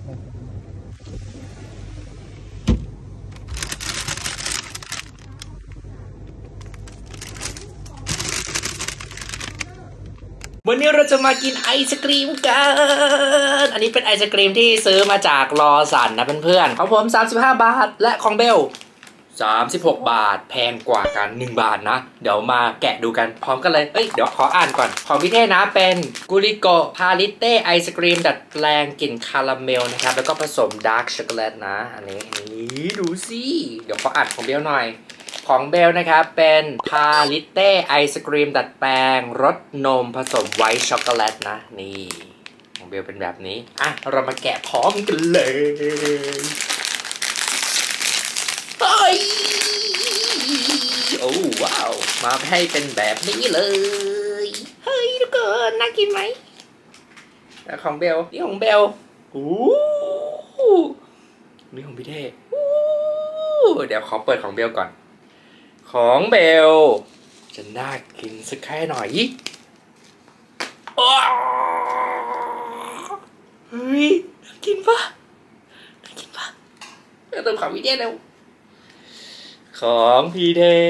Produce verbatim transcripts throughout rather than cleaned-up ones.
วันนี้เราจะมากินไอศกรีมกันอันนี้เป็นไอศกรีมที่ซื้อมาจากลอสันนะเพื่อนๆของผมสามสิบห้าบาทและของเบลสามสิบหกบาทแพงกว่ากันหนึ่งบาทนะเดี๋ยวมาแกะดูกันพร้อมกันเลยเอ้ยเดี๋ยวขออ่านก่อนของพี่เท่นะเป็นกุริโกพาลิเต้ไอศกรีมดัดแปลงกลิ่นคาราเมลนะครับแล้วก็ผสมดาร์กช็อกโกแลตนะอันนี้นี่ดูสิเดี๋ยวขออ่านของเบลหน่อยของเบลนะครับเป็นพาลิเต้ไอศกรีมดัดแปลงรสนมผสมไวท์ช็อกโกแลตนะนี่ของเบลเป็นแบบนี้อ่ะเรามาแกะพร้อมกันเลยเฮ้ยโอ้ว้าวมาให้เป็นแบบนี้เลยเฮ้ยทุกคนน่ากินไหมแต่ของเบลนี่ของเบลโอ้นี่ของพี่เท่เดี๋ยวขอเปิดของเบลก่อนของเบลจะน่ากินสักแค่หน่อยเฮ้ยน่ากินปะน่ากินปะเติมของพี่เท่เร็วของพี่เท่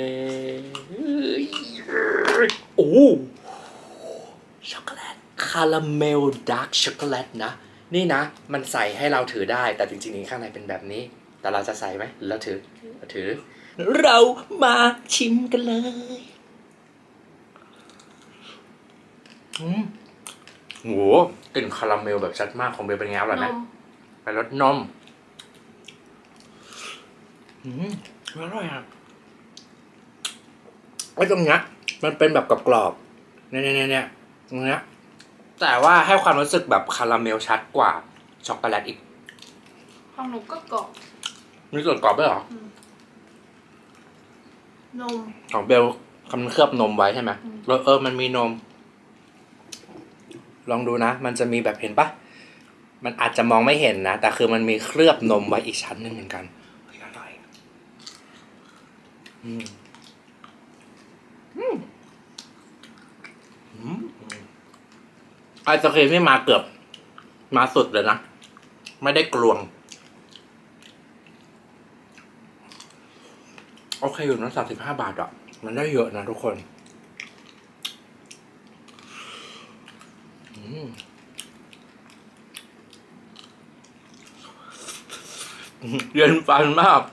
โอ้ช็อกโกแลตคาราเมลดาร์กช็อกโกแลตนะนี่นะมันใส่ให้เราถือได้แต่จริงๆข้างในเป็นแบบนี้แต่เราจะใส่ไหมเราถือเราถือเรามาชิมกันเลยอืมโหกลิ่นคาราเมลแบบชัดมากของเบลเป็นไงอร่อยไหมเป็นรสนมอืมอร่อยอ่ะไอ้ตรงเนี้ยมันเป็นแบบกรอบๆเนี่ยเนี่ยเนี่ยตรงเนี้ยแต่ว่าให้ความรู้สึกแบบคาราเมลชัดกว่าช็อกโกแลตอีกของหนูก็กรอบมีส่วนกรอบด้วยเหรอนมของเบลคำเคลือบนมไว้ใช่ไหมรสเออมันมีนมลองดูนะมันจะมีแบบเห็นปะมันอาจจะมองไม่เห็นนะแต่คือมันมีเคลือบนมไว้อีกชั้นหนึ่งเหมือนกันอร่อยอืมอืมอืมไอศครีมนี่มาเกือบมาสุดเลยนะไม่ได้กลวงโอเคอยู่นะสามสิบห้าบาทอ่ะมันได้เยอะนะทุกคนเย็นฟันมาก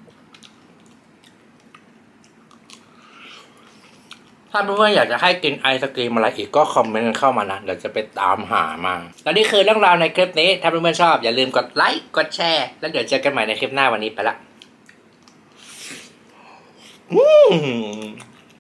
ถ้าเพื่อนๆอยากจะให้กินไอศกรีมอะไรอีกก็คอมเมนต์กันเข้ามานะเดี๋ยวจะไปตามหามาและนี่คือเรื่องราวในคลิปนี้ถ้าเพื่อนๆชอบอย่าลืมกดไลค์กดแชร์แล้วเดี๋ยวเจอกันใหม่ในคลิปหน้าวันนี้ไปละ